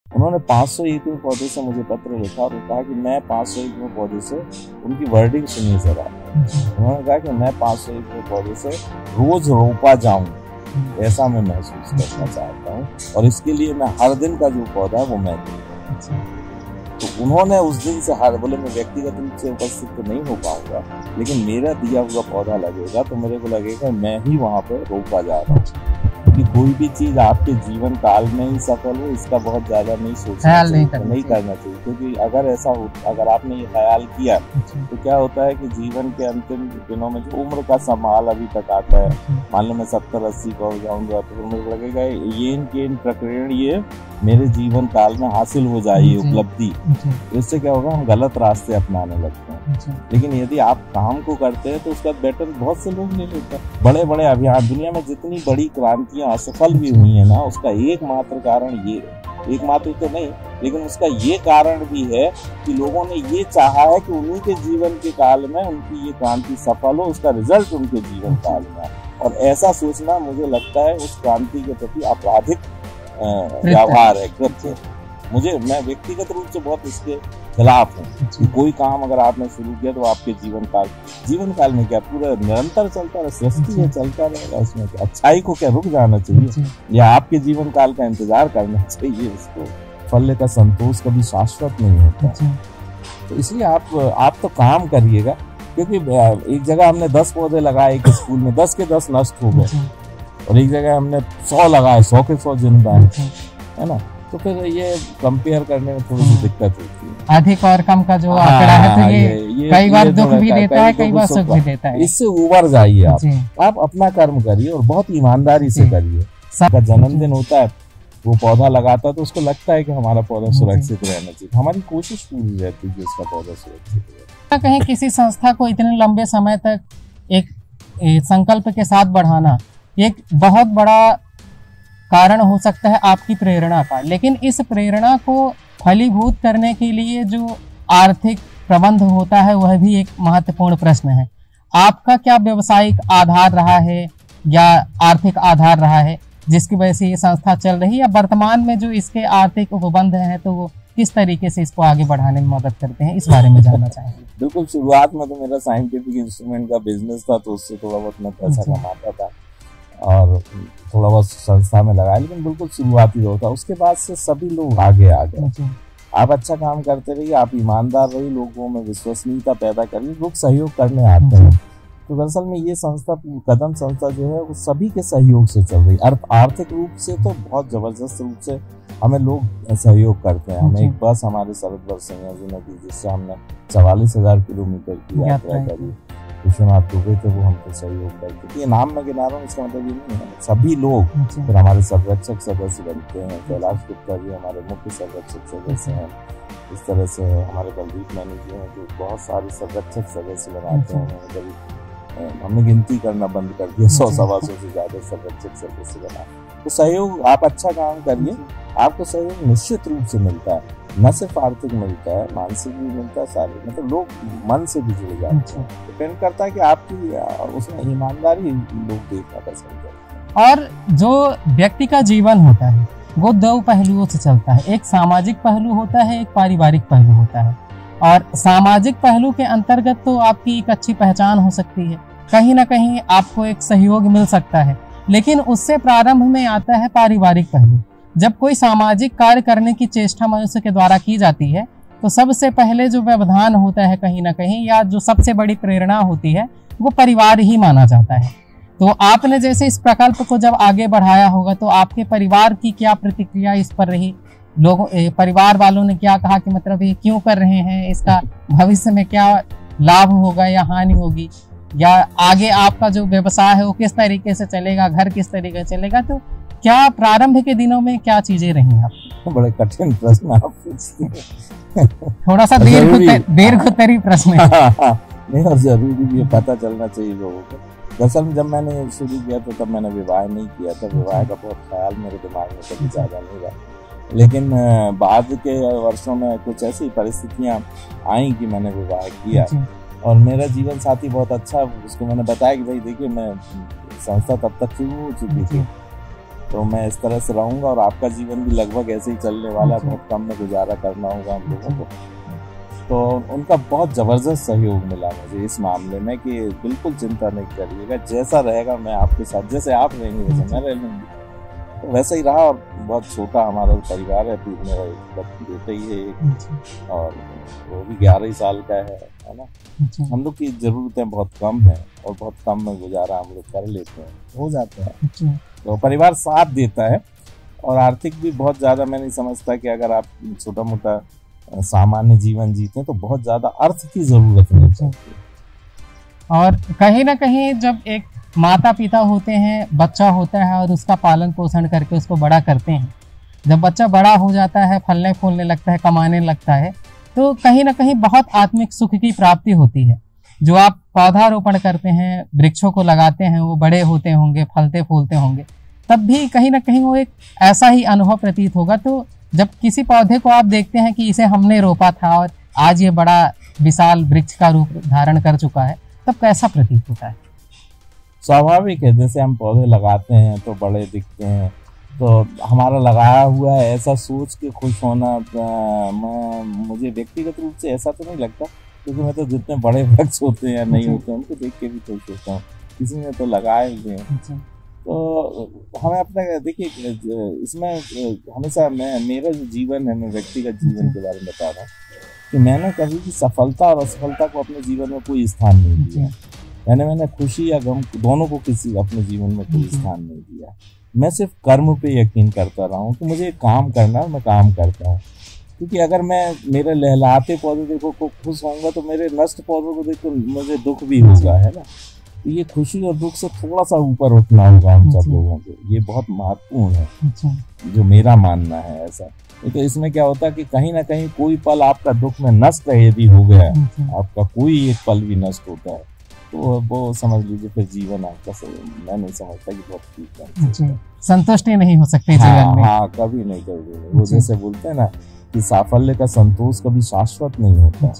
उन्होंने 501वें पौधे से मुझे पत्र लिखा और कहा कि मैं 501वें पौधे से, उनकी वर्डिंग सुनिए जरा, उन्होंने कहा कि मैं 501वें पौधे से रोज रोपा जाऊं, ऐसा मैं महसूस करना चाहता हूँ और इसके लिए मैं हर दिन का जो पौधा है वो मैं दूंगा। तो उन्होंने उस दिन से बोले मैं व्यक्तिगत रूप से उपस्थित तो नहीं हो पाऊंगा, लेकिन मेरा दिया हुआ पौधा लगेगा तो मेरे को लगेगा मैं ही वहां पे रोपा जा रहा हूँ। कि कोई भी चीज आपके जीवन काल में ही सफल हो, इसका बहुत ज्यादा नहीं सोचना चाहिए, नहीं करना चाहिए, क्योंकि अगर ऐसा हो, अगर आपने ये ख्याल किया तो क्या होता है कि जीवन के अंतिम दिनों में जो उम्र का समाल अभी तक आता है, मान लो मैं 70-80 का हो जाऊंगा तो मुझे लगेगा ये प्रकरण ये मेरे जीवन काल में हासिल हो जाए उपलब्धि, इससे क्या होगा, हम गलत रास्ते अपनाने लगते हैं। लेकिन यदि आप काम को करते हैं तो उसका बेटर बहुत से लोग नहीं लेते। बड़े बड़े अभियान, दुनिया में जितनी बड़ी क्रांतियां असफल भी हुई है ना, उसका एकमात्र कारण ये, एकमात्र तो नहीं लेकिन उसका ये कारण भी है कि लोगों ने ये चाहा है कि उन्हीं के जीवन के काल में उनकी ये क्रांति सफल हो, उसका रिजल्ट उनके जीवन काल में। और ऐसा सोचना मुझे लगता है उस क्रांति के प्रति आपराधिक व्यवहार है, कृत्य। मैं व्यक्तिगत रूप से बहुत इसके खिलाफ हूँ कि कोई काम अगर आपने शुरू किया तो आपके जीवन काल में क्या पूरा निरंतर चलता रहे, सृष्टि में चलता रहेगा, उसमें क्या अच्छाई को क्या रुक जाना चाहिए या आपके जीवन काल का इंतजार करना चाहिए? उसको फल का संतोष कभी शाश्वत नहीं होता। तो इसलिए आप तो काम करिएगा, क्योंकि एक जगह हमने 10 पौधे लगाए एक स्कूल में, 10 के 10 नष्ट हो गए, और एक जगह हमने 100 लगाए, 100 के 100 जिंदा है ना। तो फिर ये कंपेयर करने में थोड़ी सी दिक्कत होती है। अधिक और कम का जो आंकड़ा है तो ये कई बार दुख भी देता है, कई बार सुख भी देता है। इससे उबर जाइए, आप अपना कर्म करिए और बहुत ईमानदारी से करिए। सबका जन्मदिन होता है, वो पौधा लगाता है तो उसको लगता है कि हमारा पौधा सुरक्षित रहना चाहिए, हमारी कोशिश पूरी रहती है कि उसका पौधा सुरक्षित रहे। कहीं किसी संस्था को इतने लंबे समय तक एक संकल्प के साथ बढ़ाना एक बहुत बड़ा कारण हो सकता है आपकी प्रेरणा का, लेकिन इस प्रेरणा को फलीभूत करने के लिए जो आर्थिक प्रबंध होता है वह भी एक महत्वपूर्ण प्रश्न है। आपका क्या व्यवसायिक आधार रहा है या आर्थिक आधार रहा है जिसकी वजह से ये संस्था चल रही है, या वर्तमान में जो इसके आर्थिक उपबंध हैं तो वो किस तरीके से इसको आगे बढ़ाने में मदद करते हैं, इस बारे में जानना चाहेंगे। बिल्कुल, शुरुआत में तो मेरा साइंटिफिक इंस्ट्रूमेंट का बिजनेस था, तो उससे थोड़ा बहुत मैं पैसा कमाता था और थोड़ा बहुत संस्था में लगाया, लेकिन बिल्कुल शुरुआती दौर था। उसके बाद से सभी लोग आगे आ गए। आप अच्छा काम करते रहिए, आप ईमानदार रहिए, लोगों में विश्वसनीयता पैदा करिए, लोग सहयोग करने आते हैं। तो दरअसल में ये संस्था, कदम संस्था जो है वो सभी के सहयोग से चल रही है। आर्थिक रूप से तो बहुत जबरदस्त रूप से हमें लोग सहयोग करते हैं। हमें एक बस हमारे शरद सिंह जी ने दी, जिससे हमने 44,000 किलोमीटर की यात्रा करी। विश्वनाथ दुबे थे, वो हमको सहयोग करते। ये नाम में गिना रहा हूँ, इसका मतलब ये नहीं है, सभी लोग फिर हमारे संरक्षक सदस्य बनते हैं। कैलाश गुप्ता जी हमारे मुख्य संरक्षक सदस्य हैं। इस तरह से हमारे बलदीप मैनी जी हैं जो बहुत सारे संरक्षक सदस्य बनाते हैं। कभी हमने गिनती करना बंद कर दिया, 100-125 से ज्यादा संरक्षक सदस्य बना। तो सहयोग, आप अच्छा काम करिए, आपको सहयोग निश्चित रूप से मिलता है। न सिर्फ आर्थिक मिलता है, मानसिक भी मिलता है, सारे मतलब लोग मन से भी जुड़ जाते हैं। डिपेंड करता है कि आपकी उसमें ईमानदारी लोग देखना पसंद करते हैं। और जो व्यक्ति का जीवन होता है वो 2 पहलुओं से चलता है, एक सामाजिक पहलू होता है, एक पारिवारिक पहलू होता है। और सामाजिक पहलू के अंतर्गत तो आपकी एक अच्छी पहचान हो सकती है, कहीं ना कहीं आपको एक सहयोग मिल सकता है, लेकिन उससे प्रारंभ में आता है पारिवारिक पहलू। जब कोई सामाजिक कार्य करने की चेष्टा मनुष्य के द्वारा की जाती है तो सबसे पहले जो व्यवधान होता है कहीं ना कहीं, या जो सबसे बड़ी प्रेरणा होती है, वो परिवार ही माना जाता है। तो आपने जैसे इस प्रकल्प को जब आगे बढ़ाया होगा तो आपके परिवार की क्या प्रतिक्रिया इस पर रही? लोगों, परिवार वालों ने क्या कहा कि मतलब ये क्यों कर रहे हैं, इसका भविष्य में क्या लाभ होगा या हानि होगी, या आगे आपका जो व्यवसाय है वो किस तरीके से चलेगा, घर किस तरीके से चलेगा? तो क्या प्रारंभ के दिनों में क्या चीजें रही आप? बड़े कठिन प्रश्न आप पूछते हैं। थोड़ा सा दीर्घोत्तरी प्रश्न है। नहीं, और जरूरी भी पता चलना चाहिए लोगों को। दरअसल जब मैंने शुरू किया था तब मैंने विवाह नहीं किया था, विवाह का बहुत ख्याल मेरे दिमाग में कभी ज्यादा नहीं रहा। लेकिन बाद के वर्षों में कुछ ऐसी परिस्थितियां आई कि मैंने विवाह किया, और मेरा जीवन साथी बहुत अच्छा, उसको मैंने बताया कि भाई देखिए मैं संस्था तब तक शुरू हो चुकी थी, तो मैं इस तरह से रहूंगा और आपका जीवन भी लगभग ऐसे ही चलने वाला है। बहुत कम में गुजारा करना होगा हम लोगों को। तो उनका बहुत ज़बरदस्त सहयोग मिला मुझे इस मामले में कि बिल्कुल चिंता नहीं करिएगा, जैसा रहेगा मैं आपके साथ, जैसे आप रहेंगे वैसे मैं रह लूँगी। तो वैसा ही रहा। और बहुत छोटा हमारा परिवार है, मेरा बेटा ही है एक, और वो भी 11 साल का है ना। हम लोग की ज़रूरतें बहुत कम है और बहुत कम में गुजारा हम लोग कर लेते हैं, हो जाता है। तो परिवार साथ देता है और आर्थिक भी बहुत ज़्यादा मैं नहीं समझता कि अगर आप छोटा मोटा सामान्य जीवन जीते हैं तो बहुत ज़्यादा अर्थ की ज़रूरत नहीं पड़ती। और कहीं ना कहीं जब एक माता पिता होते हैं, बच्चा होता है और उसका पालन पोषण करके उसको बड़ा करते हैं, जब बच्चा बड़ा हो जाता है, फलने फूलने लगता है, कमाने लगता है, तो कहीं ना कहीं बहुत आत्मिक सुख की प्राप्ति होती है। जो आप पौधारोपण करते हैं, वृक्षों को लगाते हैं, वो बड़े होते होंगे, फलते फूलते होंगे, तब भी कहीं ना कहीं वो एक ऐसा ही अनुभव प्रतीत होगा। तो जब किसी पौधे को आप देखते हैं कि इसे हमने रोपा था और आज ये बड़ा विशाल वृक्ष का रूप धारण कर चुका है, तब कैसा प्रतीत होता है? स्वाभाविक है, जैसे हम पौधे लगाते हैं तो बड़े दिखते हैं, तो हमारा लगाया हुआ है ऐसा सोच के खुश होना। मुझे व्यक्तिगत रूप से ऐसा तो नहीं लगता, क्योंकि मैं तो जितने बड़े वृक्ष होते हैं या नहीं होते उनको देख के भी खुश होता हूँ। किसी ने तो लगाए हुए हैं, तो हमें अपना देखिए इसमें हमेशा मेरा जो जीवन है, मैं व्यक्तिगत जीवन के बारे में बता रहा हूँ कि मैंने कभी भी सफलता और असफलता को अपने जीवन में कोई स्थान नहीं दिया। मैंने खुशी या गम दोनों को अपने जीवन में कोई स्थान नहीं दिया। मैं सिर्फ कर्म पे यकीन करता रहा हूँ कि मुझे काम करना है, मैं काम करता हूँ। क्योंकि अगर मैं मेरे लहलाते पौधे देखो को खुश होऊंगा तो मेरे नष्ट पौधों को देखो मुझे दुख भी होगा, है ना। तो ये खुशी और दुख से थोड़ा सा ऊपर उठना होगा हम सब लोगों को, ये बहुत महत्वपूर्ण है, जो मेरा मानना है ऐसा। तो इसमें क्या होता है कि कहीं ना कहीं कोई पल आपका दुख में नष्ट यदि हो गया, आपका कोई एक पल भी नष्ट होता है, तो वो समझ लीजिए फिर जीवन आपका मैं नहीं समझता कि बहुत ठीक है। संतुष्टि नहीं हो सकती जीवन में। हाँ, कभी नहीं कभी। वो जैसे बोलते हैं ना कि साफल्य का संतोष कभी शाश्वत नहीं होता।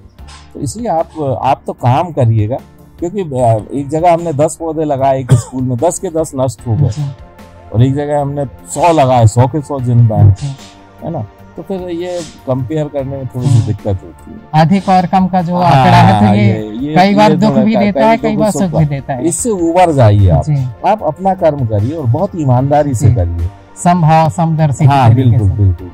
तो इसलिए आप तो काम करिएगा, क्योंकि एक जगह हमने 10 पौधे लगाए एक स्कूल में, 10 के 10 नष्ट हो गए, और एक जगह हमने 100 लगाए, 100 के 100 जिंदा है ना। तो फिर ये कंपेयर करने में थोड़ी सी दिक्कत होती है। अधिक और कम का जो आंकड़ा है, तो ये कई बार दुख भी देता है, कई बार सुख भी देता है। इससे उबर जाइए आप अपना कर्म करिए और बहुत ईमानदारी से करिए, समभाव समदर्शी। हाँ, बिल्कुल बिल्कुल,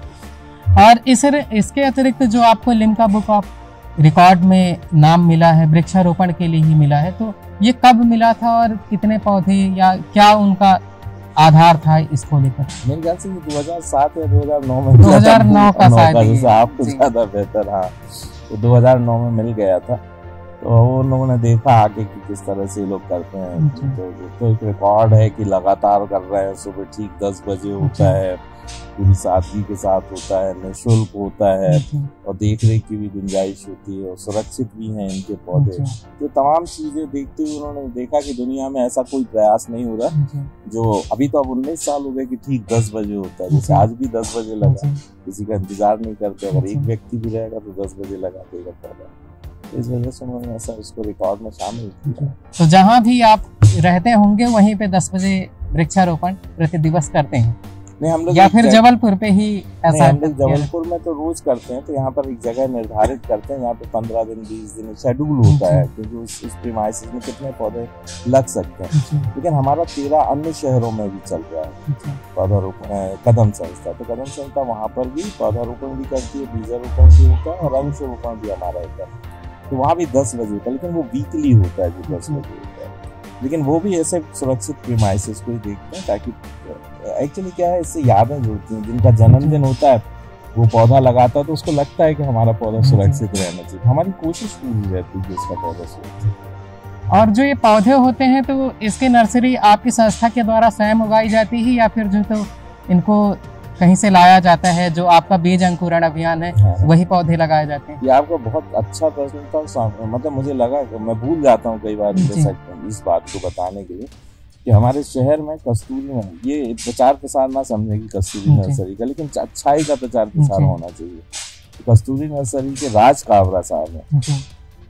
बस। और इसके अतिरिक्त जो आपको लिम्का बुक ऑफ रिकॉर्ड में नाम मिला है, वृक्षारोपण के लिए ही मिला है, तो ये कब मिला था और कितने पौधे या क्या उनका आधार था इसको लेकर? मेरे ख्याल से 2007 या 2009 में 2009 का शायद, जैसे आपको ज्यादा बेहतर। हाँ, तो 2009 में मिल गया था। तो वो लोगों ने देखा आगे कि किस तरह से लोग करते हैं। तो एक रिकॉर्ड है कि लगातार कर रहे हैं, सुबह ठीक 10 बजे होता है, पूरी सादगी के साथ होता है, निःशुल्क होता है, और देख रेख की भी गुंजाइश होती है, और सुरक्षित भी हैं इनके पौधे। तो तमाम चीजें देखते हुए उन्होंने देखा कि दुनिया में ऐसा कोई प्रयास नहीं हो रहा जो अभी तो अब 19 साल हो गए कि ठीक 10 बजे होता है। जैसे आज भी 10 बजे लगा, किसी का इंतजार नहीं करते, अगर एक व्यक्ति भी रहेगा तो 10 बजे लगा देगा पौधा। इस वजह से उन्होंने ऐसा उसको रिकॉर्ड में शामिल किया। तो जहाँ भी आप रहते होंगे वहीं पे 10 बजे वृक्षारोपण प्रति दिवस करते हैं? नहीं, हम लोग या फिर जबलपुर पे ही ऐसा? हम लोग जबलपुर में तो रोज करते हैं। तो यहाँ पर एक जगह निर्धारित करते हैं, यहाँ पे 15 दिन 20 दिन शेड्यूल होता है, क्योंकि उस प्रीमाइसेस में कितने पौधे लग सकते हैं। लेकिन हमारा 13 अन्य शहरों में भी चल रहा है पौधारोपण, कदम संस्था। तो कदम संस्था वहाँ पर भी पौधारोपण भी करती है, बीजारोपण भी होता है, और अंकुरोपण भी हमारा होता है। तो वहाँ भी 10 बजे होता है, लेकिन वो वीकली होता है, जो 10 बजे होता है। लेकिन वो भी ऐसे सुरक्षित प्रीमाइसेस को ही देखते हैं, ताकि एक्चुअली क्या है, इससे यादें जुड़ती हैं। जिनका जन्मदिन होता है वो पौधा लगाता है तो उसको लगता है कि हमारा पौधा सुरक्षित रहना चाहिए। हमारी कोशिश पूरी रहती है कि उसका पौधा सुरक्षित। और जो ये पौधे होते हैं, तो इसकी नर्सरी आपकी संस्था के द्वारा स्वयं उगाई जाती है, या फिर जो तो इनको कहीं से लाया जाता है, जो आपका बीज अंकुरण अभियान है, वही पौधे लगाए जाते हैं? ये आपका बहुत अच्छा प्रश्न था। मतलब मुझे लगा, मैं भूल जाता हूँ कई बार इस बात को बताने के लिए, कि हमारे शहर में कस्तूरी में, ये प्रचार प्रसार ना समझे कि कस्तूरी नर्सरी का, लेकिन अच्छाई का प्रचार प्रसार होना चाहिए। तो कस्तूरी नर्सरी के राज काबरा साहब हैं,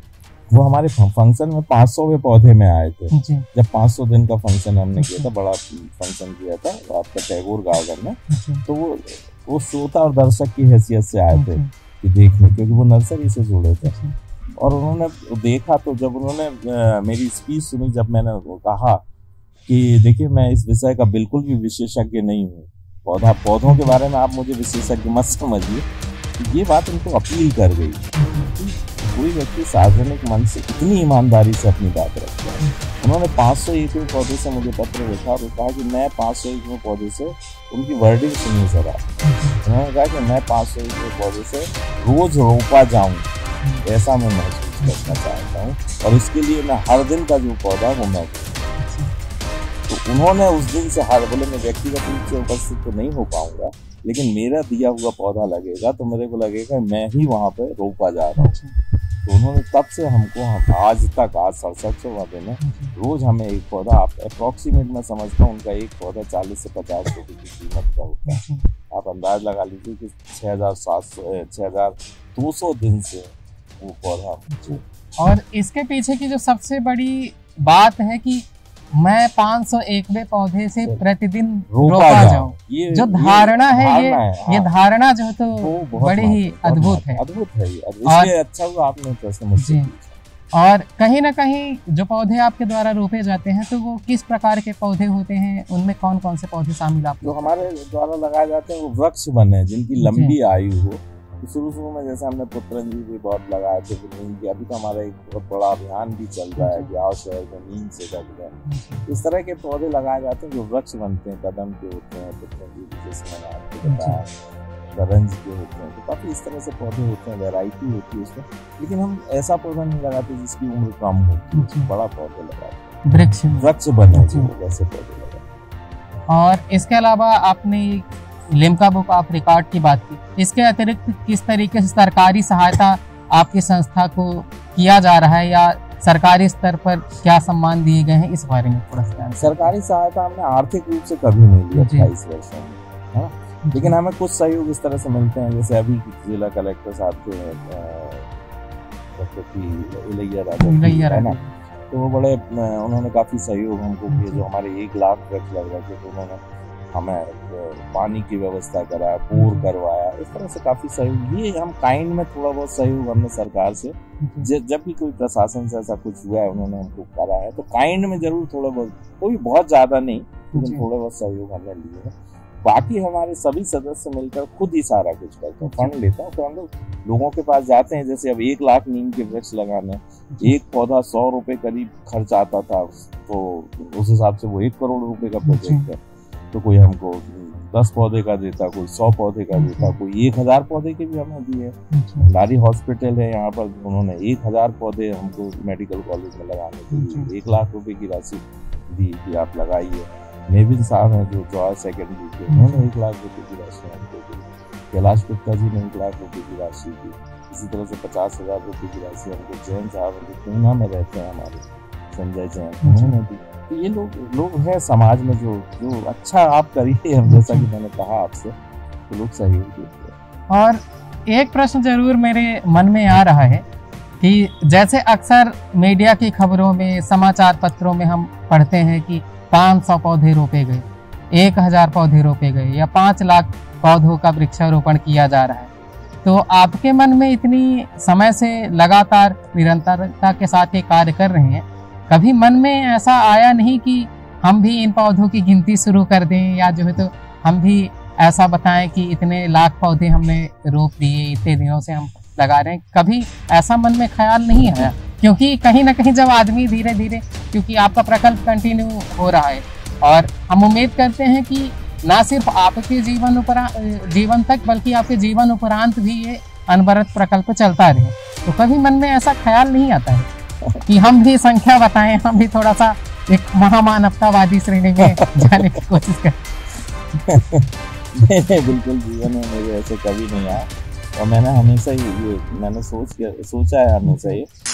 वो हमारे फंक्शन में 500वें पौधे में आए थे। जी। जब 500 दिन का फंक्शन हमने किया था, बड़ा फंक्शन किया था आपका टैगोर गार्डन में, तो वो श्रोता और दर्शक की हैसियत से आए थे कि देखने, क्योंकि वो नर्सरी से जुड़े थे। और उन्होंने देखा, तो जब उन्होंने मेरी स्पीच सुनी, जब मैंने कहा कि देखिए मैं इस विषय का बिल्कुल भी विशेषज्ञ नहीं हूँ, पौधों के बारे में आप मुझे विशेषज्ञ मत समझिए, ये बात उनको अपील कर गई। कोई व्यक्ति सार्वजनिक मन से इतनी ईमानदारी से अपनी बात रखता है। उन्होंने 501वें पौधे से मुझे पत्र लिखा और कहा कि मैं 501वें पौधे से, उनकी वर्डिंग सुनिए जरा, उन्होंने कहा कि मैं 501वें पौधे से रोज रोपा जाऊं, ऐसा मैं महसूस करना चाहता हूँ, और इसके लिए मैं हर दिन का जो पौधा वो मैं, तो उन्होंने उस दिन से हर, बोले मैं व्यक्तिगत रूप से उपस्थित तो नहीं हो पाऊंगा, लेकिन मेरा दिया हुआ पौधा लगेगा तो मेरे को लगेगा मैं ही वहाँ पे रोपा जा रहा हूँ। तो उन्होंने तब से हमको, आज तक, आज 67वां दिन है, रोज हमें एक पौधा, आप अप्रोक्सीमेट मैं समझता हूँ उनका एक पौधा 40 से 50 रुपये की कीमत का होता है। आप अंदाज लगा लीजिए कि 6200 दिन से वो पौधा। और इसके पीछे की जो सबसे बड़ी बात है कि मैं 501वें पौधे से प्रतिदिन रोपा जाऊं, जो धारणा है, ये धारणा जो है तो बड़ी ही अद्भुत है। अच्छा हुआ आपने प्रश्न मुझसे पूछा। और कहीं ना कहीं जो पौधे आपके द्वारा रोपे जाते हैं, तो वो किस प्रकार के पौधे होते हैं, उनमें कौन कौन से पौधे शामिल आप? जो हमारे द्वारा लगाए जाते हैं वो वृक्ष बने, जिनकी लंबी आयु हो। शुरू में जैसे हमने पुत्रन जी भी बहुत लगाए थे, नीम की, अभी तो हमारा एक बहुत बड़ा अभियान भी चल रहा है कि आओ शहर में नीम से ढक जाए। इस तरह के पौधे लगाए जाते हैं जो वृक्ष बनते हैं, कदम के होते हैं, पुत्रन जी जिसमें मैंने आपको बताया, करंज के होते हैं, तो काफी इस तरह से पौधे होते हैं, वैरायटी होती है उसमें। लेकिन हम ऐसा पौधा नहीं लगाते जिसकी उम्र कम होती है, बड़ा पौधे लगाते हैं, वृक्ष बने वैसे पौधे लगाते। और इसके अलावा आपने लिम्का बुक ऑफ रिकॉर्ड की बात की, इसके अतिरिक्त किस तरीके से सरकारी सहायता आपकी संस्था को किया जा रहा है, या सरकारी स्तर पर क्या सम्मान दिए गए हैं, इस बारे में थोड़ा सा? सरकारी सहायता हमने आर्थिक रूप से कभी नहीं ली 28 वर्षों में, हाँ, लेकिन हमें कुछ सहयोग इस तरह से मिलते हैं। जैसे अभी जिला कलेक्टर साहब थे इलैया राजा, तो वो बड़े, उन्होंने काफी सहयोग हमको किया। जो हमारे 1 लाख वृक्ष लग रहे थे, तो उन्होंने हमें पानी की व्यवस्था कराया, बोर करवाया, इस तरह से काफी सहयोग। ये हम काइंड में थोड़ा बहुत सहयोग हमने सरकार से, जब भी कोई प्रशासन से ऐसा कुछ हुआ है, उन्होंने हमको करा है, तो काइंड में जरूर थोड़ा बहुत, कोई बहुत ज्यादा नहीं, लेकिन थोड़ा बहुत सहयोग हमने लिए है। बाकी हमारे सभी सदस्य मिलकर खुद ही सारा कुछ करते हैं, फंड लेते हैं, तो हम लोगों के पास जाते हैं। जैसे अब 1 लाख नीम के वृक्ष लगाने, एक पौधा 100 रुपए करीब खर्च आता था, तो उस हिसाब से वो 1 करोड़ रुपए का प्रोजेक्ट है। तो कोई हमको 10 पौधे का देता, कोई 100 पौधे का देता, कोई 1000 पौधे के भी हमें दिए। लारी हॉस्पिटल है यहाँ पर, उन्होंने 1000 पौधे हमको मेडिकल कॉलेज में लगाने के लिए 1 लाख रुपए की राशि दी कि आप लगाइए। नेविन साहब हैं जो जॉय सेकेंडरी के, उन्होंने 1 लाख रुपए की राशि हमको दी। कैलाश गुप्ता जी ने 1 लाख रुपए की राशि दी। इसी तरह से 50,000 रुपए की राशि हमको जैन साहब जो पूना में रहते हैं हमारे, संजय जैन, उन्होंने दी। तो ये लोग हैं समाज में जो अच्छा आप करिए, हम जैसा कि मैंने कहा आपसे, तो लोग सहयोग देते हैं। और एक प्रश्न जरूर मेरे मन में आ रहा है कि जैसे अक्सर मीडिया की खबरों में, समाचार पत्रों में हम पढ़ते हैं कि 500 पौधे रोपे गए, 1000 पौधे रोपे गए, या 5 लाख पौधों का वृक्षारोपण किया जा रहा है, तो आपके मन में इतनी समय से लगातार निरंतरता के साथ ये कार्य कर रहे हैं, कभी मन में ऐसा आया नहीं कि हम भी इन पौधों की गिनती शुरू कर दें, या जो है तो हम भी ऐसा बताएं कि इतने लाख पौधे हमने रोप दिए, इतने दिनों से हम लगा रहे हैं? कभी ऐसा मन में ख्याल नहीं आया? क्योंकि कहीं ना कहीं जब आदमी धीरे धीरे, क्योंकि आपका प्रकल्प कंटिन्यू हो रहा है, और हम उम्मीद करते हैं कि ना सिर्फ आपके जीवन तक, बल्कि आपके जीवन उपरांत भी ये अनवरत प्रकल्प चलता रहे, तो कभी मन में ऐसा ख्याल नहीं आता है कि हम भी संख्या बताएं, हम भी थोड़ा सा एक महामानवतावादी श्रेणी में जाने की कोशिश करें? नहीं, बिल्कुल जीवन में मेरे ऐसे कभी नहीं आया, और मैंने हमेशा ही मैंने सोचा है हमेशा ये